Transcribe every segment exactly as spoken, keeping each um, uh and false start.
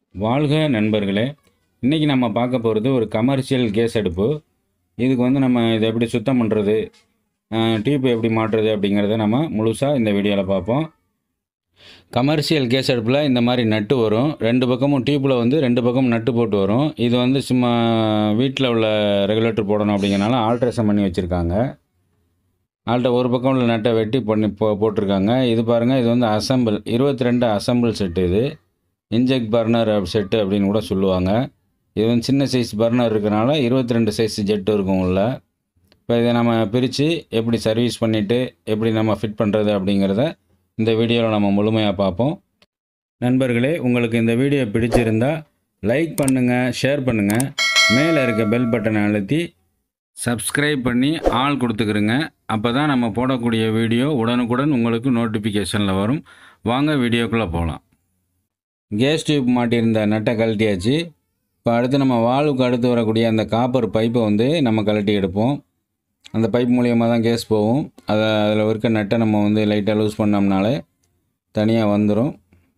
வாழ்க நண்பர்களே! இன்றைக்கி நம்ம பார்க்க போகிறது ஒரு கமர்ஷியல் கேஸ் அடுப்பு. இதுக்கு வந்து நம்ம இதை எப்படி சுத்தம் பண்ணுறது, டியூப் எப்படி மாட்டுறது அப்படிங்கிறத நம்ம முழுசாக இந்த வீடியோவில் பார்ப்போம். கமர்ஷியல் கேஸ் அடுப்பில் இந்த மாதிரி நட்டு வரும். ரெண்டு பக்கமும் டியூப்பில் வந்து ரெண்டு பக்கமும் நட்டு போட்டு வரும். இது வந்து சும்மா வீட்டில் உள்ள ரெகுலேட்டர் போடணும் அப்படிங்கிறனால ஆல்ட்ரேஷன் பண்ணி வச்சுருக்காங்க. ஆல்ட்ட ஒரு பக்கம் உள்ள நட்டை வெட்டி பண்ணி போ போட்டிருக்காங்க. இது பாருங்கள், இது வந்து அசம்பிள் இருபத்தி ரெண்டு அசம்பிள் செட்டு. இது இன்ஜெக்ட் பர்னர் செட்டு அப்படின்னு கூட சொல்லுவாங்க. இது வந்து சின்ன சைஸ் பர்னர் இருக்கிறனால இருபத்தி ரெண்டு சைஸ் ஜெட்டு இருக்கும் உள்ள. இப்போ இதை நம்ம பிரித்து எப்படி சர்வீஸ் பண்ணிவிட்டு எப்படி நம்ம ஃபிட் பண்ணுறது அப்படிங்கிறத இந்த வீடியோவில் நம்ம முழுமையாக பார்ப்போம். நண்பர்களே, உங்களுக்கு இந்த வீடியோ பிடிச்சிருந்தால் லைக் பண்ணுங்கள், ஷேர் பண்ணுங்கள், மேலே இருக்க பெல் பட்டனை அழுத்தி சப்ஸ்கிரைப் பண்ணி ஆல் கொடுத்துக்கிறங்க. அப்போ தான் நம்ம போடக்கூடிய வீடியோ உடனுக்குடன் உங்களுக்கு நோட்டிஃபிகேஷனில் வரும். வாங்க வீடியோக்குள்ளே போகலாம். கேஸ் டியூப் மாட்டியிருந்த நட்டை கழட்டியாச்சு. இப்போ அடுத்து நம்ம வால்வுக்கு அடுத்து வரக்கூடிய அந்த காப்பர் பைப்பை வந்து நம்ம கழட்டி எடுப்போம். அந்த பைப் மூலியமாக தான் கேஸ் போகும். அதை அதில் இருக்க நட்டை நம்ம வந்து லைட்டாக லூஸ் பண்ணோம்னாலே தனியாக வந்துடும்.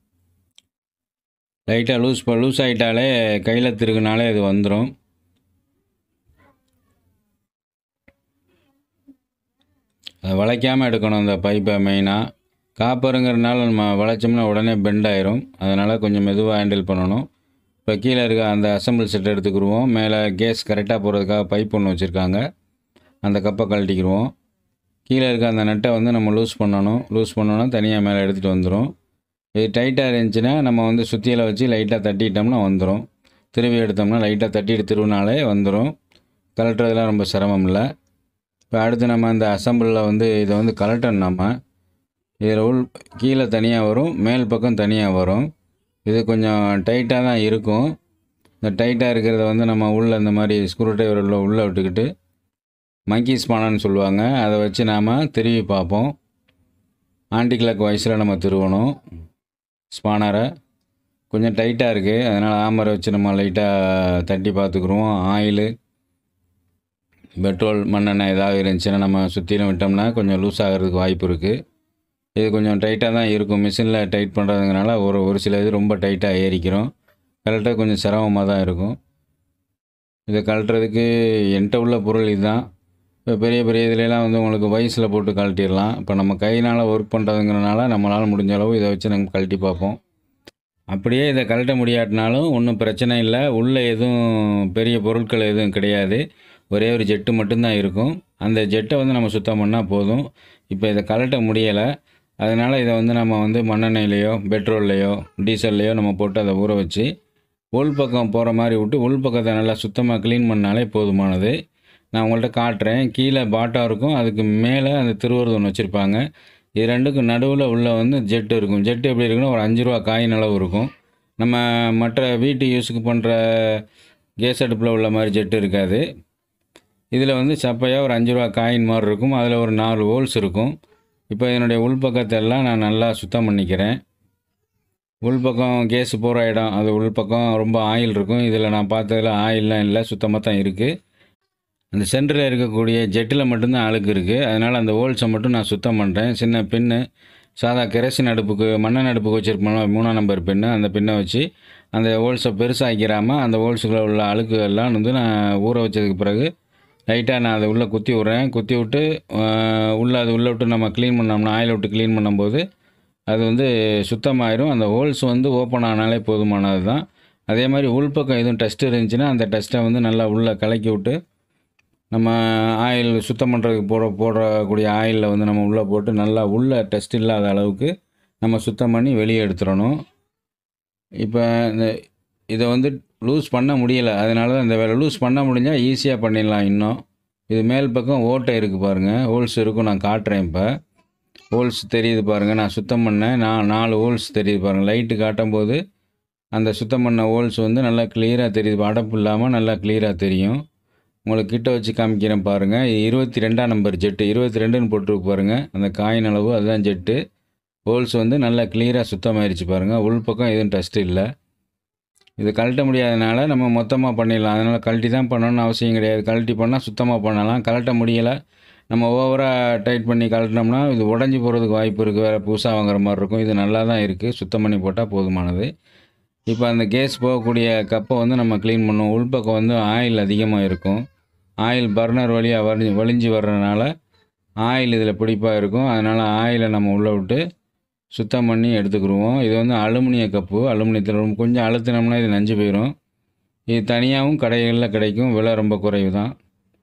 லைட்டாக லூஸ் லூஸ் ஆகிட்டாலே கையில் திருகுனாலே அது வந்துடும். அதை வளைக்காமல் எடுக்கணும் அந்த பைப்பை. மெயினாக காப்பருங்கிறதுனால நம்ம வளைச்சோம்னா உடனே பெண்ட் ஆயிரும். அதனால் கொஞ்சம் மெதுவாக ஹேண்டில் பண்ணணும். இப்போ கீழே இருக்க அந்த அசம்பிள் செட் எடுத்துக்கிடுவோம். மேலே கேஸ் கரெக்டாக போகிறதுக்காக பைப் ஒன்று வச்சுருக்காங்க. அந்த கப்பை கழட்டிக்கிடுவோம். கீழே இருக்க அந்த நட்டை வந்து நம்ம லூஸ் பண்ணணும். லூஸ் பண்ணோன்னா தனியாக மேலே எடுத்துகிட்டு வந்துடும். இது டைட்டாக இருந்துச்சுன்னா நம்ம வந்து சுத்தியில் வச்சு லைட்டாக தட்டிட்டோம்னா வந்துடும். திருவி எடுத்தோம்னா லைட்டாக தட்டிட்டு திருவினாலே வந்துடும். கழட்டுறதுலாம் ரொம்ப சிரமம் இல்லை. இப்போ அடுத்து நம்ம அந்த அசம்பிளில் வந்து இதை வந்து கழட்டணும். நம்ம இதில் உள் கீழே தனியாக வரும், மேல் பக்கம் தனியாக வரும். இது கொஞ்சம் டைட்டாக தான் இருக்கும். இந்த டைட்டாக இருக்கிறத வந்து நம்ம உள்ளே இந்த மாதிரி ஸ்க்ரூ டிரைவரில் உள்ளே விட்டுக்கிட்டு மங்கி ஸ்பானான்னு சொல்லுவாங்க, அதை வச்சு நாம் திருவி பார்ப்போம். ஆன்டி கிளாக் வயசில் நம்ம திருவணும். ஸ்பானரை கொஞ்சம் டைட்டாக இருக்குது, அதனால் ஆமரை வச்சு நம்ம லைட்டாக தட்டி பார்த்துக்குருவோம். ஆயிலு, பெட்ரோல், மண்ணெண்ணெய் ஏதாவது இருந்துச்சுன்னா நம்ம சுற்றிலும் விட்டோம்னா கொஞ்சம் லூஸ் ஆகிறதுக்கு வாய்ப்பு இருக்குது. இது கொஞ்சம் டைட்டாக தான் இருக்கும். மிஷினில் டைட் பண்ணுறதுனால ஒரு ஒரு சில இது ரொம்ப டைட்டாக ஏறிக்கிறோம். கழட்ட கொஞ்சம் சிரமமாக தான் இருக்கும். இதை கழட்டுறதுக்கு என்கிட்ட உள்ள பொருள் இதுதான். இப்போ பெரிய பெரிய இதுலாம் வந்து உங்களுக்கு வயசில் போட்டு கழட்டிடலாம். இப்போ நம்ம கையினால் ஒர்க் பண்ணுறதுங்கிறனால நம்மளால் முடிஞ்ச அளவு இதை வச்சு நம்ம கழட்டி பார்ப்போம். அப்படியே இதை கழட்ட முடியாட்டினாலும் ஒன்றும் பிரச்சனை இல்லை. உள்ளே எதுவும் பெரிய பொருட்கள் எதுவும் கிடையாது. ஒரே ஒரு ஜெட்டு மட்டும்தான் இருக்கும். அந்த ஜெட்டை வந்து நம்ம சுத்தம் பண்ணால் போதும். இப்போ இதை கழட்ட முடியலை. அதனால் இதை வந்து நம்ம வந்து மண்ணெண்ணெயிலையோ பெட்ரோல்லையோ டீசல்லையோ நம்ம போட்டு அதை ஊற வச்சு உள் பக்கம் போகிற மாதிரி விட்டு உள் பக்கத்தை நல்லா சுத்தமாக க்ளீன் பண்ணாலே போதுமானது. நான் உங்கள்கிட்ட காட்டுறேன். கீழே பாட்டம் இருக்கும், அதுக்கு மேலே அந்த திருவருது ஒன்று வச்சுருப்பாங்க. இது ரெண்டுக்கும் நடுவில் உள்ள வந்து ஜெட்டு இருக்கும். ஜெட்டு எப்படி இருக்குன்னா ஒரு அஞ்சு ரூபா காயின் அளவு இருக்கும். நம்ம மற்ற வீட்டு யூஸுக்கு பண்ணுற கேஸ் அடுப்பில் உள்ள மாதிரி ஜெட்டு இருக்காது. இதில் வந்து சப்பையாக ஒரு அஞ்சு ரூபா காயின் மாதிரி இருக்கும். அதில் ஒரு நாலு ஹோல்ஸ் இருக்கும். இப்போ இதனுடைய உள்பக்கத்தை எல்லாம் நான் நல்லா சுத்தம் பண்ணிக்கிறேன். உள்பக்கம் கேஸு போகிற இடம், அது உள்பக்கம் ரொம்ப ஆயில் இருக்கும். இதில் நான் பார்த்ததில் ஆயிலெலாம் இல்லை, சுத்தமாக தான் இருக்குது. அந்த சென்டரில் இருக்கக்கூடிய ஜெட்டில் மட்டும்தான் அழுக்கு இருக்குது. அதனால் அந்த ஹோல்ஸை மட்டும் நான் சுத்தம் பண்ணுறேன். சின்ன பின்னு, சாதா கெரசின் அடுப்புக்கு மண்ணெண்ணெய் அடுப்புக்கு வச்சுருப்போம்ல மூணாம் நம்பர் பின்னு, அந்த பின்னை வச்சு அந்த ஹோல்ஸை பெருசாக்கிடாமல் அந்த ஹோல்ஸுக்குள்ளே உள்ள அழுக்குகள்லாம் வந்து நான் ஊற வச்சதுக்கு பிறகு லைட்டாக நான் அதை உள்ளே குத்தி விட்றேன். குத்தி விட்டு உள்ளே அது உள்ளே விட்டு நம்ம க்ளீன் பண்ணோம்னா ஆயில் விட்டு க்ளீன் பண்ணும்போது அது வந்து சுத்தமாயிரும். அந்த ஹோல்ஸ் வந்து ஓப்பன் ஆனாலே போதுமானது தான். அதே மாதிரி உள்பக்கம் எதுவும் டஸ்ட் இருந்துச்சுன்னா அந்த டஸ்ட்டை வந்து நல்லா உள்ளே கலக்கி விட்டு நம்ம ஆயில் சுத்தம் பண்ணுறதுக்கு போட போடக்கூடிய ஆயிலில் வந்து நம்ம உள்ளே போட்டு நல்லா உள்ளே டஸ்ட் இல்லாத அளவுக்கு நம்ம சுத்தம் பண்ணி வெளியே எடுத்துடணும். இப்போ இந்த இதை வந்து லூஸ் பண்ண முடியலை, அதனால தான் இந்த வேலை. லூஸ் பண்ண முடிஞ்சால் ஈஸியாக பண்ணிடலாம். இன்னும் இது மேல் பக்கம் ஓட்டை இருக்குது பாருங்கள், ஹோல்ஸ் இருக்கும். நான் காட்டுறேன். இப்போ ஹோல்ஸ் தெரியுது பாருங்கள். நான் சுத்தம் பண்ணேன். நான் நாலு ஹோல்ஸ் தெரியுது பாருங்கள். லைட்டு காட்டும் போது அந்த சுத்தம் பண்ண ஹோல்ஸ் வந்து நல்லா கிளியராக தெரியுது. அடப்பு இல்லாமல் நல்லா கிளியராக தெரியும். உங்களுக்கு கிட்ட வச்சு காமிக்கிறேன் பாருங்கள். இது இருபத்தி ரெண்டாம் நம்பர் ஜெட்டு, இருபத்தி ரெண்டுன்னு போட்டுருக்கு பாருங்கள். அந்த காயின் அளவு அதுதான் ஜெட்டு. ஹோல்ஸ் வந்து நல்லா கிளியராக சுத்தமாகிடுச்சு பாருங்கள். உள் பக்கம் எதுவும் டஸ்ட் இல்லை. இது கழட்ட முடியாதனால நம்ம மொத்தமாக பண்ணிடலாம். அதனால் கழட்டி தான் பண்ணணும்னு அவசியம் கிடையாது. கழட்டி பண்ணால் சுத்தமாக பண்ணலாம். கழட்ட முடியலை, நம்ம ஓவராக டைட் பண்ணி கழட்டினோம்னா இது உடஞ்சி போகிறதுக்கு வாய்ப்பு இருக்குது. வேறு புதுசாக வாங்குற மாதிரி இருக்கும். இது நல்லா தான் இருக்குது. சுத்தம் பண்ணி போட்டால் போதுமானது. இப்போ அந்த கேஸ் போகக்கூடிய கப்பை வந்து நம்ம க்ளீன் பண்ணுவோம். உள்பக்கம் வந்து ஆயில் அதிகமாக இருக்கும். ஆயில் பர்னர் வழியாக வழி வழிஞ்சு வர்றதுனால ஆயில் இதில் பிடிப்பாக இருக்கும். அதனால் ஆயிலை நம்ம உள்ளே விட்டு சுத்தம் பண்ணி எடுத்துக்கிடுவோம். இது வந்து அலுமினிய கப்பு. அலுமினியத்தில் கொஞ்சம் அழுத்தினோம்னா இது நஞ்சு போயிடும். இது தனியாகவும் கடைகளில் கிடைக்கும். விலை ரொம்ப குறைவு தான்.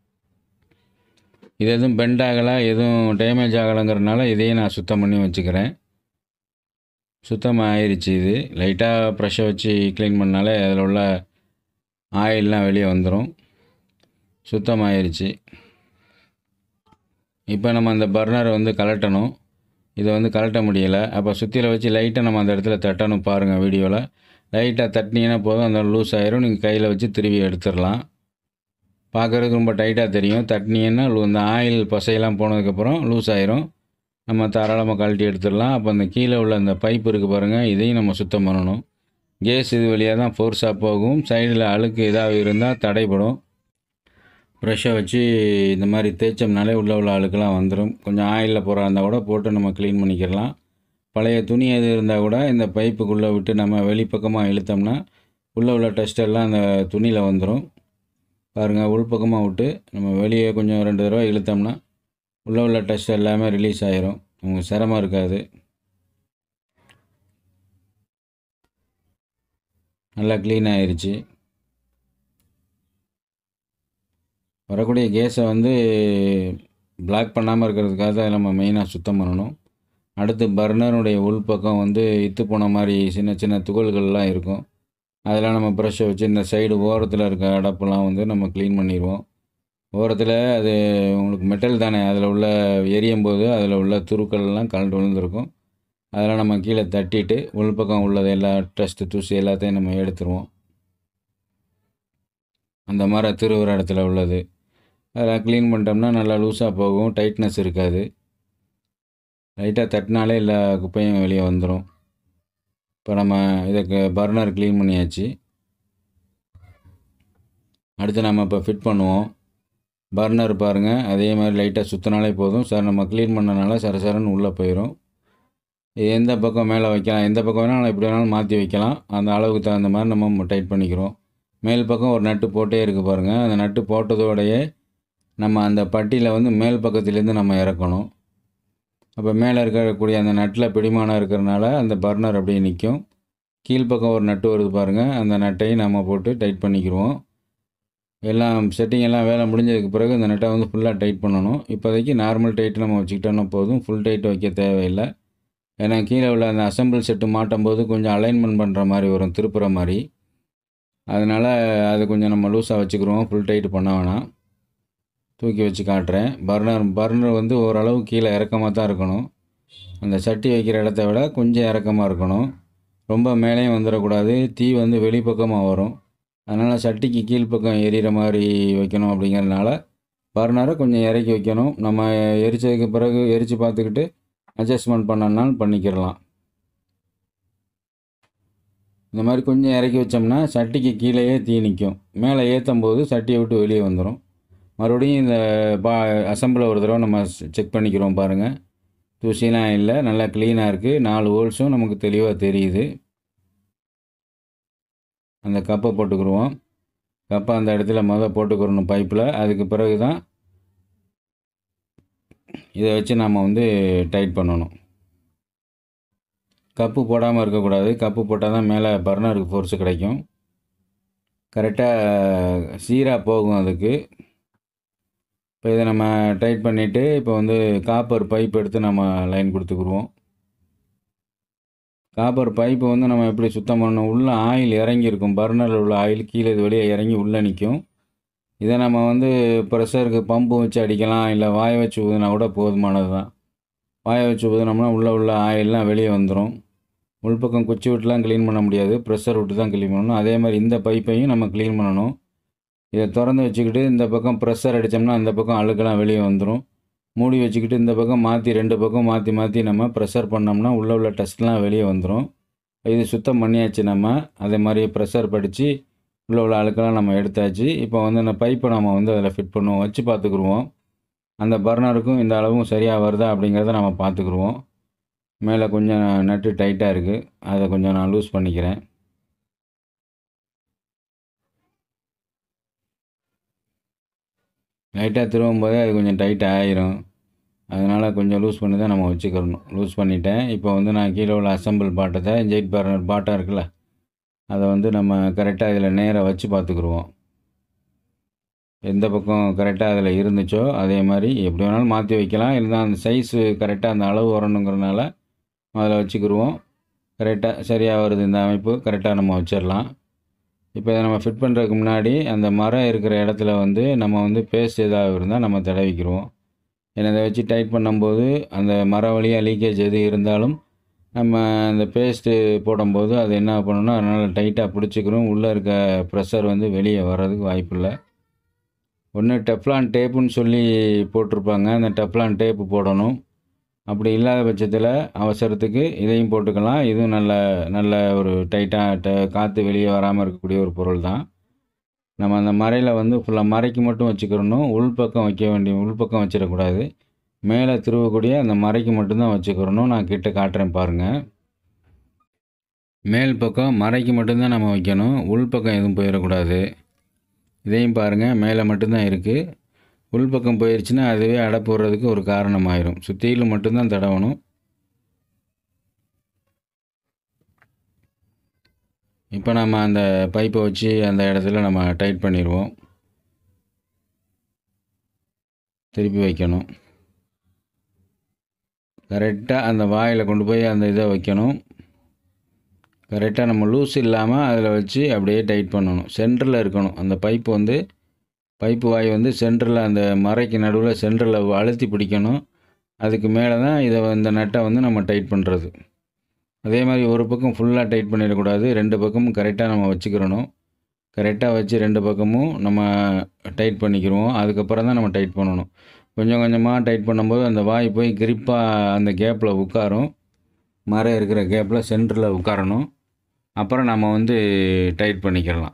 இது எதுவும் பெண்ட் ஆகலை, எதுவும் டேமேஜ் ஆகலைங்கிறதுனால இதையும் நான் சுத்தம் பண்ணி வச்சுக்கிறேன். சுத்தமாக ஆயிடுச்சு. இது லைட்டாக ப்ரெஷ்ஷை வச்சு க்ளீன் பண்ணாலே அதில் உள்ள ஆயிலெலாம் வெளியே வந்துடும். சுத்தமாகிருச்சு. இப்போ நம்ம அந்த பர்னரை வந்து கலட்டணும். இதை வந்து கலட்ட முடியலை. அப்போ சுத்தியில் வச்சு லைட்டாக நம்ம அந்த இடத்துல தட்டணும். பாருங்கள் வீடியோவில். லைட்டாக தட்டினீங்கன்னா போதும், அந்த லூஸ் ஆயிரும். நீங்கள் கையில் வச்சு திருவி எடுத்துடலாம். பார்க்குறதுக்கு ரொம்ப டைட்டாக தெரியும். தட்டினீங்கன்னா இந்த ஆயில் பசையெல்லாம் போனதுக்கப்புறம் லூஸ் ஆயிரும். நம்ம தாராளமாக கழட்டி எடுத்துடலாம். அப்போ அந்த கீழே உள்ள அந்த பைப் இருக்குது பாருங்கள், இதையும் நம்ம சுத்தம் பண்ணணும். கேஸ் இது வழியாக தான் ஃபோர்ஸாக போகும். சைடில் அழுக்கு ஏதாவது இருந்தால் தடைப்படும். ப்ரெஷ்ஷை வச்சு இந்த மாதிரி தேய்ச்சோம்னாலே உள்ள உள்ள அழுக்கெல்லாம் வந்துடும். கொஞ்சம் ஆயிலில் போகிறா இருந்தால் கூட போட்டு நம்ம க்ளீன் பண்ணிக்கிறலாம். பழைய துணி எது இருந்தால் கூட இந்த பைப்புக்குள்ளே விட்டு நம்ம வெளிப்பக்கமாக இழுத்தோம்னா உள்ளே உள்ள டஸ்ட் எல்லாம் அந்த துணியில் வந்துடும். பாருங்கள், உள்பக்கமாக விட்டு நம்ம வெளியே கொஞ்சம் ரெண்டு தடவை இழுத்தோம்னா உள்ளே உள்ள டஸ்ட் எல்லாமே ரிலீஸ் ஆகிரும். உங்களுக்கு சிரமம் இருக்காது. நல்லா க்ளீன் ஆகிருச்சு. வரக்கூடிய கேஸை வந்து பிளாக் பண்ணாமல் இருக்கிறதுக்காக தான் நம்ம மெயினாக சுத்தம் பண்ணணும். அடுத்து பர்னருடைய உள்பக்கம் வந்து இத்து போன மாதிரி சின்ன சின்ன துகள்கள்லாம் இருக்கும். அதெல்லாம் நம்ம ப்ரெஷ்ஷை வச்சு இந்த சைடு ஓரத்தில் இருக்க அடப்பெல்லாம் வந்து நம்ம க்ளீன் பண்ணிடுவோம். ஓரத்தில் அது உங்களுக்கு மெட்டல் தானே, அதில் உள்ள எரியும் போது அதில் உள்ள துருக்கள்லாம் கலண்டு விழுந்திருக்கும். அதெல்லாம் நம்ம கீழே தட்டிட்டு உள்பக்கம் உள்ளது எல்லா டஸ்ட்டு தூசி எல்லாத்தையும் நம்ம எடுத்துருவோம். அந்த மாதிரி திருவுற இடத்துல உள்ளது அதெல்லாம் க்ளீன் பண்ணிட்டோம்னா நல்லா லூஸாக போகும். டைட்னஸ் இருக்காது. லைட்டாக தட்டினாலே எல்லா குப்பையும் வெளியே வந்துடும். இப்போ நம்ம இதுக்கு பர்னர் க்ளீன் பண்ணியாச்சு. அடுத்து நம்ம இப்போ ஃபிட் பண்ணுவோம். பர்னர் பாருங்கள், அதே மாதிரி லைட்டாக சுற்றினாலே போதும். சார் நம்ம க்ளீன் பண்ணனால சரசரன்னு உள்ளே போயிடும். எந்த பக்கம் மேலே வைக்கலாம், எந்த பக்கம் வேணாலும் எப்படி வேணாலும் மாற்றி வைக்கலாம். அந்த அளவுக்கு தகுந்த மாதிரி நம்ம டைட் பண்ணிக்கிறோம். மேல் பக்கம் ஒரு நட்டு போட்டே இருக்குது பாருங்கள். அந்த நட்டு போட்டதோடையே நம்ம அந்த பட்டியில் வந்து மேல் பக்கத்துலேருந்து நம்ம இறக்கணும். அப்போ மேலே இருக்கக்கூடிய அந்த நட்டில் பிடிமானம் இருக்கிறனால அந்த பர்னர் அப்படியே நிற்கும். கீழ்ப்பக்கம் ஒரு நட்டு வருது பாருங்கள், அந்த நட்டையும் நம்ம போட்டு டைட் பண்ணிக்கிடுவோம். எல்லாம் செட்டிங் எல்லாம் வேலை முடிஞ்சதுக்கு பிறகு இந்த நட்டை வந்து ஃபுல்லாக டைட் பண்ணணும். இப்போதைக்கு நார்மல் டைட்டு நம்ம வச்சுக்கிட்டோன்னா போதும். ஃபுல் டைட் வைக்க தேவையில்லை. ஏன்னா கீழே உள்ள அந்த அசம்பிள் செட்டு மாட்டும் போது கொஞ்சம் அலைன்மெண்ட் பண்ணுற மாதிரி வரும், திருப்புற மாதிரி. அதனால் அது கொஞ்சம் நம்ம லூஸாக வச்சுக்கிறோம். ஃபுல் டைட்டு பண்ண வேணாம். தூக்கி வச்சு காட்டுறேன். பர்னர் பர்னர் வந்து ஓரளவு கீழே இறக்கமாக தான் இருக்கணும். அந்த சட்டி வைக்கிற இடத்த விட கொஞ்சம் இறக்கமாக இருக்கணும். ரொம்ப மேலேயும் வந்துடக்கூடாது. தீ வந்து வெளிப்பக்கமாக வரும். அதனால் சட்டிக்கு கீழ்ப்பக்கம் எரிகிற மாதிரி வைக்கணும். அப்படிங்கிறதுனால பர்னரை கொஞ்சம் இறக்கி வைக்கணும். நம்ம எரிச்சதுக்கு பிறகு எரித்து பார்த்துக்கிட்டு அட்ஜஸ்ட்மெண்ட் பண்ணனாலும் பண்ணிக்கிறலாம். இந்த மாதிரி கொஞ்சம் இறக்கி வச்சோம்னா சட்டிக்கு கீழேயே தீ நிற்கும். மேலே ஏற்றும் போது சட்டியை விட்டு வெளியே வந்துடும். மறுபடியும் இந்த பா அசம்பிளை ஒரு தடவை நம்ம செக் பண்ணிக்கிறோம். பாருங்கள், தூசிலாம் இல்லை, நல்லா க்ளீனாக இருக்குது. நாலு ஹோல்ஸும் நமக்கு தெளிவாக தெரியுது. அந்த கப்பை போட்டுக்கிடுவோம். கப்பை அந்த இடத்துல முதல் போட்டுக்கிறணும் பைப்பில். அதுக்கு பிறகு தான் இதை வச்சு நம்ம வந்து டைட் பண்ணணும். கப்பு போடாமல் இருக்கக்கூடாது. கப்பு போட்டால் தான் மேலே பர்னருக்கு ஃபோர்ஸு கிடைக்கும். கரெக்டாக சீராக போகும் அதுக்கு. இப்போ இதை நம்ம டைட் பண்ணிவிட்டு இப்போ வந்து காப்பர் பைப் எடுத்து நம்ம லைன் கொடுத்துக்குருவோம். காப்பர் பைப்பை வந்து நம்ம எப்படி சுத்தம் பண்ணணும், உள்ளே ஆயில் இறங்கியிருக்கும். பர்னரில் உள்ள ஆயில் கீழே இது வெளியே இறங்கி உள்ளே நிற்கும். இதை நம்ம வந்து ப்ரெஷருக்கு பம்பு வச்சு அடிக்கலாம், இல்லை வாய வச்சு ஊதுனா கூட போதுமானது தான். வாய வச்சு ஊதுனோம்னா உள்ளே உள்ள ஆயிலெலாம் வெளியே வந்துடும். உள்பக்கம் குச்சி விட்டுலாம் க்ளீன் பண்ண முடியாது, ப்ரெஷர் விட்டு தான் க்ளீன் பண்ணணும். அதே மாதிரி இந்த பைப்பையும் நம்ம க்ளீன் பண்ணணும். இதை திறந்து வச்சுக்கிட்டு இந்த பக்கம் ப்ரெஷர் அடித்தோம்னா அந்த பக்கம் அழுக்கெல்லாம் வெளியே வந்துடும். மூடி வச்சுக்கிட்டு இந்த பக்கம் மாற்றி ரெண்டு பக்கம் மாற்றி மாற்றி நம்ம ப்ரெஷர் பண்ணோம்னா உள்ளே உள்ள டஸ்ட்லாம் வெளியே வந்துடும். இது சுத்தம் பண்ணியாச்சு. நம்ம அதே மாதிரி ப்ரெஷர் படித்து உள்ளே உள்ள அழுக்கெல்லாம் நம்ம எடுத்தாச்சு. இப்போ வந்து அந்த பைப்பை நம்ம வந்து அதில் ஃபிட் பண்ணுவோம். வச்சு பார்த்துக்குருவோம். அந்த பர்னருக்கும் இந்த அளவும் சரியாக வருதா அப்படிங்கிறத நம்ம பார்த்துக்குருவோம். மேலே கொஞ்சம் நட்டு டைட்டாக இருக்குது, அதை கொஞ்சம் நான் லூஸ் பண்ணிக்கிறேன். லைட்டாக திருவும் போதே அது கொஞ்சம் டைட் ஆயிரும். அதனால் கொஞ்சம் லூஸ் பண்ணி தான் நம்ம வச்சுக்கிறணும். லூஸ் பண்ணிட்டேன். இப்போ வந்து நான் கீழே உள்ள அசெம்பிள் பாட்டத்தை ஜெயிட் பர்னர் பாட்டம் இருக்குல்ல, அதை வந்து நம்ம கரெக்டாக இதில் நேராக வச்சு பார்த்துக்குருவோம். எந்த பக்கம் கரெக்டாக அதில் இருந்துச்சோ அதே மாதிரி எப்படி வேணாலும் மாற்றி வைக்கலாம். இருந்தால் அந்த சைஸு கரெக்டாக அந்த அளவு வரணுங்கிறனால அதில் வச்சுக்கிருவோம். கரெக்டாக சரியாக வருது இந்த அமைப்பு, கரெக்டாக நம்ம வச்சிடலாம். இப்போ இதை நம்ம ஃபிட் பண்ணுறதுக்கு முன்னாடி அந்த மரம் இருக்கிற இடத்துல வந்து நம்ம வந்து பேஸ்ட் ஏதாவது இருந்தால் நம்ம தடவிக்கிருவோம். ஏன்னா இதை வச்சு டைட் பண்ணும்போது அந்த மர வழியாக லீக்கேஜ் எது இருந்தாலும் நம்ம அந்த பேஸ்ட்டு போடும்போது அது என்ன பண்ணணும்னா அதனால் டைட்டாக பிடிச்சிக்கிறோம். உள்ளே இருக்க ப்ரெஷர் வந்து வெளியே வர்றதுக்கு வாய்ப்பில்லை. ஒன்று டெஃப்லான் டேப்புன்னு சொல்லி போட்டிருப்பாங்க, அந்த டெஃப்லான் டேப்பு போடணும். அப்படி இல்லாத பட்சத்தில் அவசரத்துக்கு இதையும் போட்டுக்கலாம். இதுவும் நல்ல நல்ல ஒரு டைட்டாக ட காற்று வெளியே வராமல் இருக்கக்கூடிய ஒரு பொருள் தான். நம்ம அந்த மரையில் வந்து ஃபுல்லாக மரைக்கு மட்டும் வச்சுக்கிறணும். உள்பக்கம் வைக்க வேண்டிய உள்பக்கம் வச்சிடக்கூடாது. மேலே திருவக்கூடிய அந்த மரைக்கு மட்டும்தான் வச்சுக்கிறணும். நான் கிட்ட காட்டுறேன் பாருங்கள். மேல் பக்கம் மரைக்கு மட்டும்தான் நம்ம வைக்கணும். உள்பக்கம் எதுவும் போயிடக்கூடாது. இதையும் பாருங்கள், மேலே மட்டும்தான் இருக்குது. உள்பக்கம் போயிடுச்சுன்னா அதுவே அடைப்பு விடுறதுக்கு ஒரு காரணமாயிரும். சுற்றிலும் மட்டும்தான் தடவணும். இப்போ நம்ம அந்த பைப்பை வச்சு அந்த இடத்துல நம்ம டைட் பண்ணிடுவோம். திருப்பி வைக்கணும். கரெக்டாக அந்த வாயில் கொண்டு போய் அந்த இதை வைக்கணும். கரெக்டாக நம்ம லூஸ் இல்லாமல் அதில் வச்சு அப்படியே டைட் பண்ணணும். சென்டரில் இருக்கணும் அந்த பைப்பு வந்து பைப்பு வாய் வந்து சென்டரில் அந்த மரைக்கு நடுவில் சென்டரில் அழுத்தி பிடிக்கணும். அதுக்கு மேலே தான் இதை இந்த நட்டை வந்து நம்ம டைட் பண்ணுறது. அதே மாதிரி ஒரு பக்கம் ஃபுல்லாக டைட் பண்ணிடக்கூடாது. ரெண்டு பக்கமும் கரெக்டாக நம்ம வச்சுக்கிறணும். கரெக்டாக வச்சு ரெண்டு பக்கமும் நம்ம டைட் பண்ணிக்கிடுவோம். அதுக்கப்புறம் தான் நம்ம டைட் பண்ணணும். கொஞ்சம் கொஞ்சமாக டைட் பண்ணும்போது அந்த வாய் போய் கிரிப்பாக அந்த கேப்பில் உட்காரும். மரம் இருக்கிற கேப்பில் சென்டரில் உட்காரணும். அப்புறம் நம்ம வந்து டைட் பண்ணிக்கிடலாம்.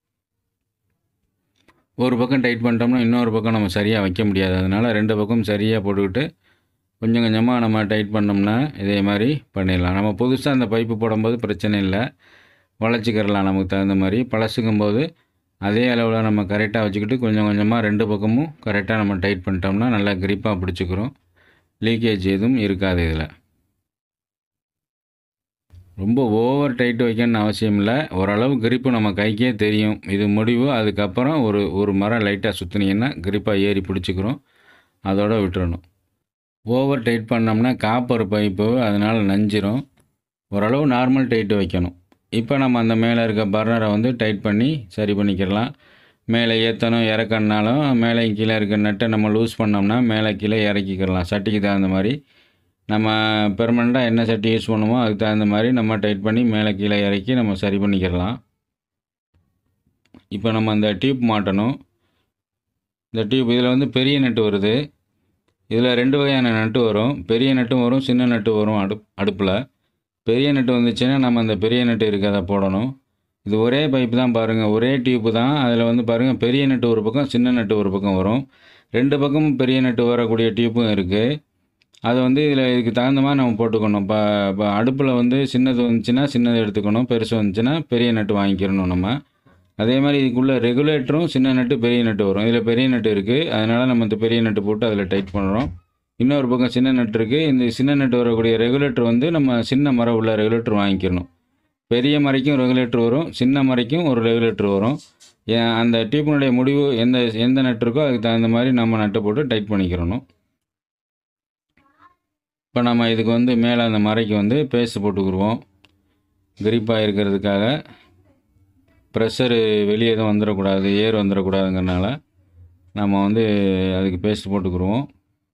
ஒரு பக்கம் டைட் பண்ணிட்டோம்னா இன்னொரு பக்கம் நம்ம சரியாக வைக்க முடியாது. அதனால் ரெண்டு பக்கம் சரியாக போட்டுக்கிட்டு கொஞ்சம் கொஞ்சமாக நம்ம டைட் பண்ணோம்னா இதே மாதிரி பண்ணிடலாம். நம்ம புதுசாக அந்த பைப்பு போடும்போது பிரச்சனை இல்லை, வளைச்சிக்கிறலாம் நமக்கு தகுந்த மாதிரி. பழசுக்கும்போது அதே அளவில் நம்ம கரெக்டாக வச்சுக்கிட்டு கொஞ்சம் கொஞ்சமாக ரெண்டு பக்கமும் கரெக்டாக நம்ம டைட் பண்ணிட்டோம்னா நல்லா கிரிப்பாக பிடிச்சிக்கிறோம். லீக்கேஜ் எதுவும் இருக்காது. இதில் ரொம்ப ஓவர் டைட் வைக்கணும்னு அவசியம் இல்லை. ஓரளவு கிரிப்பு நம்ம கைக்கே தெரியும். இது முடிவு. அதுக்கப்புறம் ஒரு ஒரு மரம் லைட்டாக சுற்றினீங்கன்னா கிரிப்பாக ஏறி பிடிச்சிக்கிறோம். அதோடு விட்டுறணும். ஓவர் டைட் பண்ணோம்னா காப்பர் பைப்பு அதனால் நஞ்சிரும். ஓரளவு நார்மல் டைட்டு வைக்கணும். இப்போ நம்ம அந்த மேலே இருக்க பர்னரை வந்து டைட் பண்ணி சரி பண்ணிக்கிடலாம். மேலே ஏற்றணும் இறக்கணுனாலும் மேலே கீழே இருக்க நட்டை நம்ம லூஸ் பண்ணோம்னா மேலே கீழே இறக்கிக்கிடலாம். சட்டிக்கு தகுந்த மாதிரி நம்ம பெர்மனெண்ட்டாக என்ன சட்டி யூஸ் பண்ணுமோ அதுக்கு தகுந்த மாதிரி நம்ம டைட் பண்ணி மேலே கீழே இறக்கி நம்ம சரி பண்ணிக்கிடலாம். இப்போ நம்ம அந்த டியூப் மாட்டணும். இந்த டியூப் இதில் வந்து பெரிய நட்டு வருது. இதில் ரெண்டு வகையான நட்டு வரும். பெரிய நட்டும் வரும், சின்ன நட்டு வரும். அடுப் அடுப்பில் பெரிய நட்டு வந்துச்சுன்னா நம்ம அந்த பெரிய நட்டு இருக்கிறத போடணும். இது ஒரே பைப்பு தான் பாருங்கள், ஒரே டியூப்பு தான். அதில் வந்து பாருங்கள் பெரிய நட்டு ஒரு பக்கம், சின்ன நட்டு ஒரு பக்கம் வரும். ரெண்டு பக்கமும் பெரிய நட்டு வரக்கூடிய டியூப்பும் இருக்குது. அதை வந்து இதில் இதுக்கு தகுந்த மாதிரி நம்ம போட்டுக்கணும். இப்போ இப்போ அடுப்பில் வந்து சின்னது வந்துச்சுன்னா சின்னது எடுத்துக்கணும், பெருசு வந்துச்சுன்னா பெரிய நட்டு வாங்கிக்கிறணும் நம்ம. அதே மாதிரி இதுக்குள்ளே ரெகுலேட்டரும் சின்ன நட்டு பெரிய நட்டு வரும். இதில் பெரிய நட்டு இருக்குது, அதனால் நம்ம இந்த பெரிய நட்டு போட்டு அதில் டைட் பண்ணுறோம். இன்னொரு பக்கம் சின்ன நட்டு இருக்குது. இந்த சின்ன நட்டு வரக்கூடிய ரெகுலேட்டர் வந்து நம்ம சின்ன மரம் உள்ள ரெகுலேட்டர் வாங்கிக்கணும். பெரிய மரைக்கும் ரெகுலேட்டர் வரும், சின்ன மரைக்கும் ஒரு ரெகுலேட்டர் வரும். அந்த டியூப்பினுடைய முடிவு எந்த எந்த நட்டு இருக்கோ அதுக்கு தகுந்த மாதிரி நம்ம நட்டை போட்டு டைட் பண்ணிக்கிறணும். இப்போ நம்ம இதுக்கு வந்து மேலே அந்த மரைக்கு வந்து பேஸ்ட் போட்டுக்குருவோம். கிரிப்பாக இருக்கிறதுக்காக ப்ரெஷரு வெளியே எதுவும் வந்துடக்கூடாது, ஏர் வந்துடக்கூடாதுங்கிறனால நம்ம வந்து அதுக்கு பேஸ்ட் போட்டுக்குருவோம்.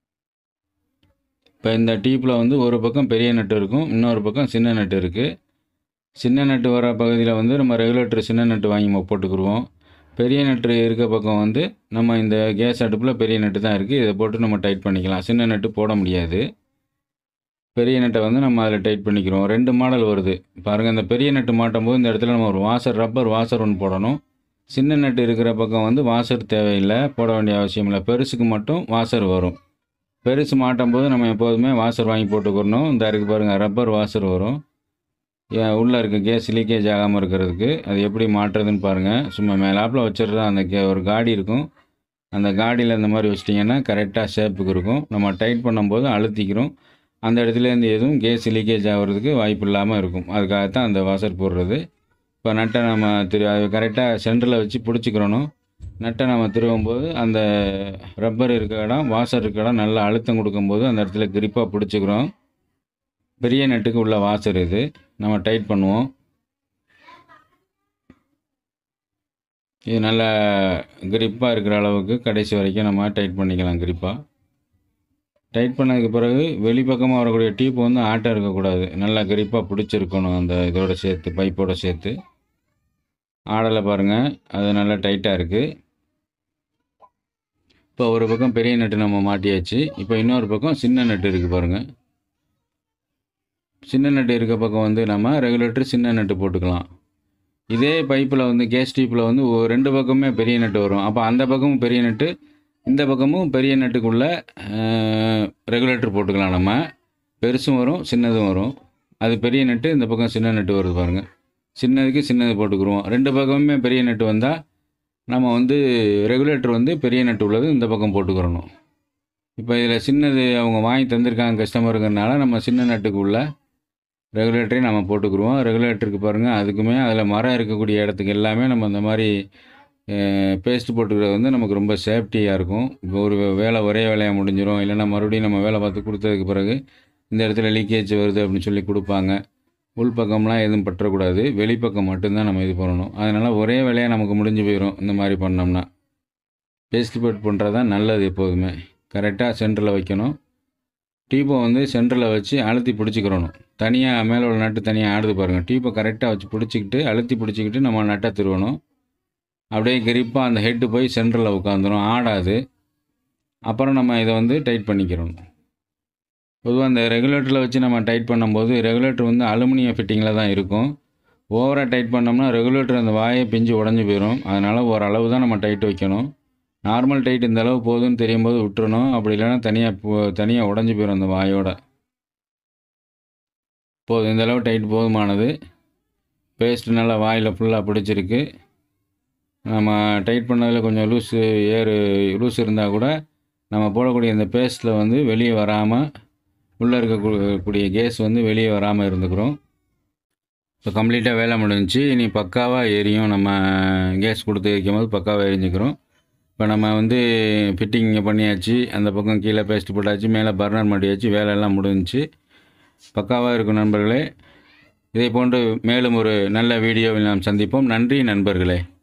இப்போ இந்த டியூப்பில் வந்து ஒரு பக்கம் பெரிய நட்டு இருக்கும், இன்னொரு பக்கம் சின்ன நட்டு இருக்குது. சின்ன நட்டு வர பகுதியில் வந்து நம்ம ரெகுலேட்டர் சின்ன நட்டு வாங்கி போட்டுக்குருவோம். பெரிய நட்டு இருக்க பக்கம் வந்து நம்ம இந்த கேஸ் அடுப்பில் பெரிய நட்டு தான் இருக்குது, இதை போட்டு நம்ம டைட் பண்ணிக்கலாம். சின்ன நட்டு போட முடியாது. பெரிய நட்டை வந்து நம்ம அதில் டைட் பண்ணிக்கிறோம். ரெண்டு மாடல் வருது பாருங்கள். இந்த பெரிய நட்டு மாட்டும் போது இந்த இடத்துல நம்ம ஒரு வாசர், ரப்பர் வாசர் ஒன்று போடணும். சின்ன நட்டு இருக்கிற பக்கம் வந்து வாசர் தேவையில்லை, போட வேண்டிய அவசியம் இல்லை. பெருசுக்கு மட்டும் வாசர் வரும். பெருசு மாட்டும் போது நம்ம எப்போதுமே வாசர் வாங்கி போட்டுக்கிறணும். இந்த இருக்குது பாருங்கள், ரப்பர் வாசர் வரும். உள்ளே இருக்க கேஸ் லீக்கேஜ் ஆகாமல் இருக்கிறதுக்கு அது எப்படி மாட்டுறதுன்னு பாருங்கள். சும்மா மேலாப்பில் வச்சிடுறதா அந்த கே ஒரு காடி இருக்கும், அந்த காடியில் இந்த மாதிரி வச்சிட்டிங்கன்னா கரெக்டாக ஷேப்புக்கு இருக்கும். நம்ம டைட் பண்ணும்போது அழுத்திக்கிறோம். அந்த இடத்துலேருந்து எதுவும் கேஸ் லீக்கேஜ் ஆகிறதுக்கு வாய்ப்பு இல்லாமல் இருக்கும். அதுக்காகத்தான் அந்த வாசர் போடுறது. இப்போ நட்டை நம்ம திரு அது கரெக்டாக சென்டரில் வச்சு பிடிச்சிக்கிறணும். நட்டை நம்ம திருவும்போது அந்த ரப்பர் இருக்க இடம், வாசர் இருக்க இடம் நல்லா அழுத்தம் கொடுக்கும்போது அந்த இடத்துல கிரிப்பாக பிடிச்சிக்கிறோம். பெரிய நட்டுக்கு உள்ள வாசர் இது. நம்ம டைட் பண்ணுவோம். இது நல்லா கிரிப்பாக இருக்கிற அளவுக்கு கடைசி வரைக்கும் நம்ம டைட் பண்ணிக்கலாம். கிரிப்பாக டைட் பண்ணதுக்கு பிறகு வெளிப்பக்கமாக வரக்கூடிய டியூப் வந்து ஆட்டம் இருக்கக்கூடாது. நல்லா கிரிப்பாக பிடிச்சிருக்கணும். அந்த இதோட சேர்த்து பைப்போட சேர்த்து ஆடலை பாருங்கள், அது நல்லா டைட்டாக இருக்குது. இப்போ ஒரு பக்கம் பெரிய நட்டு நம்ம மாட்டியாச்சு. இப்போ இன்னொரு பக்கம் சின்ன நட்டு இருக்குது பாருங்கள். சின்ன நட்டு இருக்க பக்கம் வந்து நம்ம ரெகுலேட்டர் சின்ன நட்டு போட்டுக்கலாம். இதே பைப்பில் வந்து கேஸ் டியூப்பில் வந்து ரெண்டு பக்கமே பெரிய நட்டு வரும். அப்போ அந்த பக்கமும் பெரிய நட்டு, இந்த பக்கமும் பெரிய நட்டுக்குள்ளே ரெகுலேட்டர் போட்டுக்கலாம். நம்ம பெருசும் வரும் சின்னதும் வரும். அது பெரிய நட்டு, இந்த பக்கம் சின்ன நட்டு வருது பாருங்கள். சின்னதுக்கு சின்னது போட்டுக்குருவோம். ரெண்டு பக்கமுமே பெரிய நட்டு வந்தால் நம்ம வந்து ரெகுலேட்டர் வந்து பெரிய நட்டு உள்ளது இந்த பக்கம் போட்டுக்கிறணும். இப்போ இதில் சின்னது அவங்க வாங்கி தந்திருக்காங்க கஸ்டமருங்கிறனால நம்ம சின்ன நட்டுக்கு உள்ள ரெகுலேட்டரையும் நம்ம போட்டுக்குருவோம். ரெகுலேட்டருக்கு பாருங்கள், அதுக்குமே அதில் மரம் இருக்கக்கூடிய இடத்துக்கு எல்லாமே நம்ம இந்த மாதிரி பேஸ்ட் போட்டுக்கிறது வந்து நமக்கு ரொம்ப சேஃப்டியாக இருக்கும். இப்போ ஒரு வேலை ஒரே வேலையாக முடிஞ்சிடும். இல்லைன்னா மறுபடியும் நம்ம வேலை பார்த்து கொடுத்ததுக்கு பிறகு இந்த இடத்துல லீக்கேஜ் வருது அப்படின்னு சொல்லி கொடுப்பாங்க. உள் பக்கம்லாம் எதுவும் பற்றக்கூடாது. வெளிப்பக்கம் மட்டும்தான் நம்ம இது பண்ணணும். அதனால் ஒரே வேலையாக நமக்கு முடிஞ்சு போயிடும். இந்த மாதிரி பண்ணோம்னா பேஸ்ட் போட் பண்ணுறது தான் நல்லது. எப்போதுமே கரெக்டாக சென்டரில் வைக்கணும். டியூப்பை வந்து சென்டரில் வச்சு அழுத்தி பிடிச்சிக்கிறணும். தனியாக மேலே உள்ள நட்டு தனியாக ஆடுது பாருங்கள். டியூப்பை கரெக்டாக வச்சு பிடிச்சிக்கிட்டு அழுத்தி பிடிச்சிக்கிட்டு நம்ம நட்டை திருவணும். அப்படியே கிரிப்பாக அந்த ஹெட்டு போய் சென்டரில் உட்காந்துரும், ஆடாது. அப்புறம் நம்ம இதை வந்து டைட் பண்ணிக்கிறோம். பொதுவாக அந்த ரெகுலேட்டரில் வச்சு நம்ம டைட் பண்ணும்போது ரெகுலேட்டர் வந்து அலுமினியம் ஃபிட்டிங்கில் தான் இருக்கும். ஓவராக டைட் பண்ணோம்னா ரெகுலேட்டர் அந்த வாயை பிஞ்சு உடஞ்சி போயிடும். அதனால் ஓரளவு தான் நம்ம டைட் வைக்கணும். நார்மல் டைட் இந்த அளவு போதுன்னு தெரியும் போது விட்டுறணும். அப்படி இல்லைன்னா தனியாக தனியாக உடஞ்சி போயிடும் அந்த வாயோட. போதும், இந்த அளவு டைட் போதுமானது. பேஸ்ட்டு நல்லா வாயில் ஃபுல்லாக பிடிச்சிருக்கு. நம்ம டைட் பண்ணதில் கொஞ்சம் லூஸு ஏர் லூஸ் இருந்தால் கூட நம்ம போடக்கூடிய இந்த பேஸ்ட்டில் வந்து வெளியே வராமல், உள்ளே இருக்கக்கூடிய கேஸ் வந்து வெளியே வராமல் இருந்துக்கிறோம். இப்போ கம்ப்ளீட்டாக வேலை முடிஞ்சிச்சு. இனி பக்காவாக எரியும். நம்ம கேஸ் கொடுத்து வைக்கும் போது பக்காவாக எரிஞ்சுக்கிறோம். இப்போ நம்ம வந்து ஃபிட்டிங் பண்ணியாச்சு. அந்த பக்கம் கீழே பேஸ்ட் போட்டாச்சு, மேலே பர்னர் மாட்டியாச்சு. வேலையெல்லாம் முடிஞ்சிச்சு. பக்காவாக இருக்கும் நண்பர்களே. இதை போன்று மேலும் ஒரு நல்ல வீடியோவில் நாம் சந்திப்போம். நன்றி நண்பர்களே.